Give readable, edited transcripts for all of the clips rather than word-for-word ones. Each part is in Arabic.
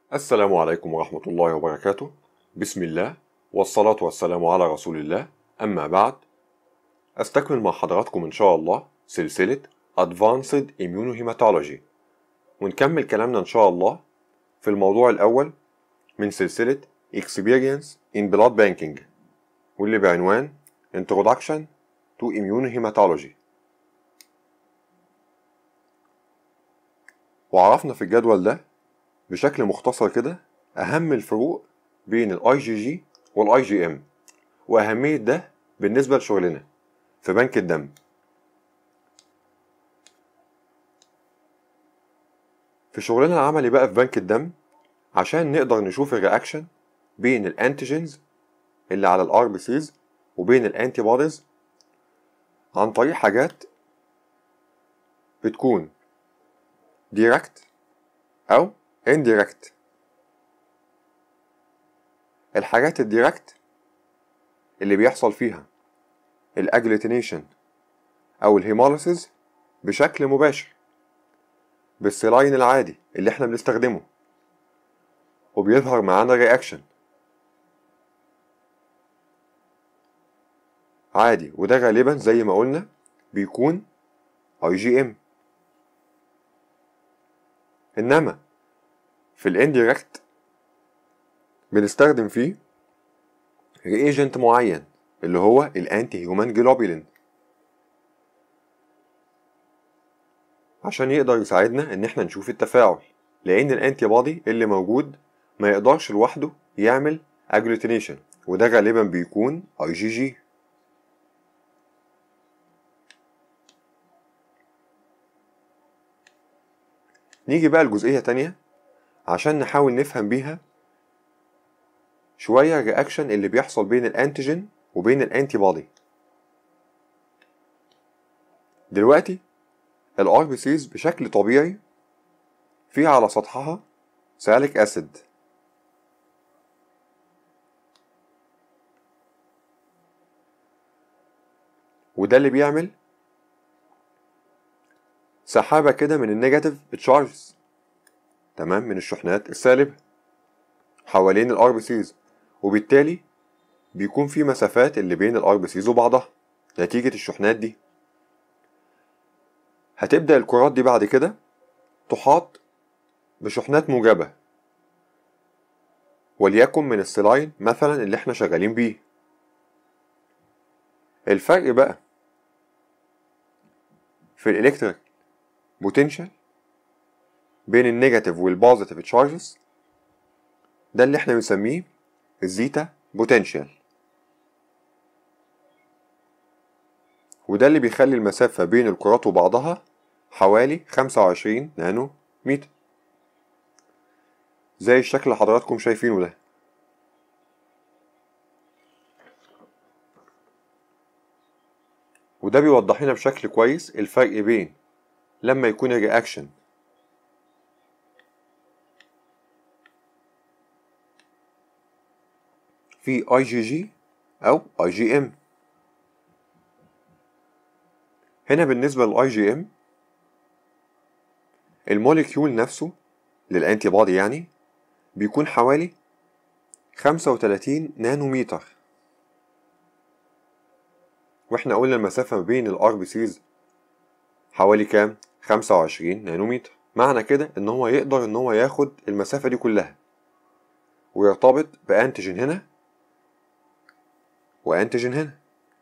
السلام عليكم ورحمة الله وبركاته. بسم الله والصلاة والسلام على رسول الله. أما بعد، أستكمل مع حضراتكم إن شاء الله سلسلة Advanced Immunohematology، ونكمل كلامنا إن شاء الله في الموضوع الأول من سلسلة Experience in Blood Banking، واللي بعنوان Introduction to Immunohematology. وعرفنا في الجدول ده بشكل مختصر كده أهم الفروق بين ال IgG وال IgM، وأهمية ده بالنسبة لشغلنا في بنك الدم. في شغلنا العملي بقى في بنك الدم، عشان نقدر نشوف الرياكشن بين الانتيجينز اللي على الار بي سيز وبين الانتي بوديز عن طريق حاجات بتكون ديركت أو انديركت. الحاجات الديركت اللي بيحصل فيها الاجلوتينيشن أو الهيموليسيس بشكل مباشر بالسلاين العادي اللي احنا بنستخدمه، وبيظهر معانا رياكشن عادي، وده غالبا زي ما قلنا بيكون IgM. انما في الانديركت بنستخدم فيه رياجنت معين اللي هو الانتي هيومن جلوبولين، عشان يقدر يساعدنا ان احنا نشوف التفاعل، لان الانتي بودي اللي موجود ما يقدرش لوحده يعمل اجلوتينيشن، وده غالبا بيكون IgG. نيجي بقى لجزئية تانية عشان نحاول نفهم بيها شوية الرياكشن اللي بيحصل بين الانتيجين وبين الانتي بودي. دلوقتي الار بي سيز بشكل طبيعي في على سطحها ساليك اسيد، وده اللي بيعمل سحابة كده من النيجاتيف تشارجز، تمام، من الشحنات السالبة حوالين الار بي سيز، وبالتالي بيكون في مسافات اللي بين الار بي سيز وبعضها نتيجة الشحنات دي. هتبدأ الكرات دي بعد كده تحاط بشحنات موجبة، وليكن من السلاين مثلا اللي احنا شغالين بيه. الفرق بقى في الالكتريك بوتنشال بين النيجاتيف والبوزيتيف تشارجز ده اللي احنا بنسميه الزيتا بوتنشال، وده اللي بيخلي المسافة بين الكرات وبعضها حوالي 25 نانو متر، زي الشكل اللي حضراتكم شايفينه ده. وده بيوضح لنا بشكل كويس الفرق بين لما يكون الرياكشن في IgG أو IgM. هنا بالنسبة لل IgM الموليكيول نفسه للأنتي بودي يعني بيكون حوالي 35 نانومتر، واحنا قلنا المسافة ما بين الار بي سيز حوالي كام؟ 25 نانومتر. معنى كده ان هو يقدر ان هو ياخد المسافة دي كلها ويرتبط بأنتيجين هنا وأنتيجين هنا،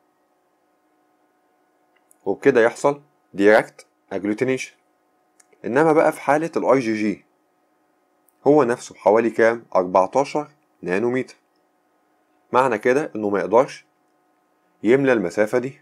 وبكده يحصل ديركت اجلوتينيشن. انما بقى في حالة الاي جي جي هو نفسه حوالي كام؟ 14 نانومتر. معنى كده انه ما يقدرش يملى المسافة دي،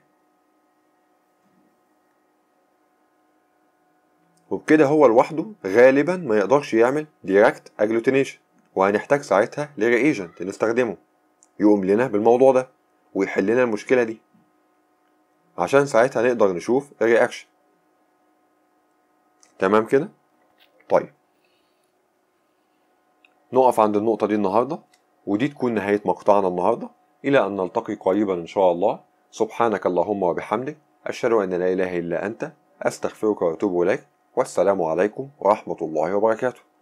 وبكده هو لوحده غالبا ما يقدرش يعمل ديركت اجلوتينيشن، وهنحتاج ساعتها لرياجنت نستخدمه يقوم لنا بالموضوع ده ويحل لنا المشكلة دي، عشان ساعتها نقدر نشوف الرياكشن. تمام كده؟ طيب نقف عند النقطة دي النهاردة، ودي تكون نهاية مقطعنا النهاردة. إلى أن نلتقي قريبا إن شاء الله. سبحانك اللهم وبحمدك، أشهد أن لا إله إلا أنت، أستغفرك وأتوب إليك، والسلام عليكم ورحمة الله وبركاته.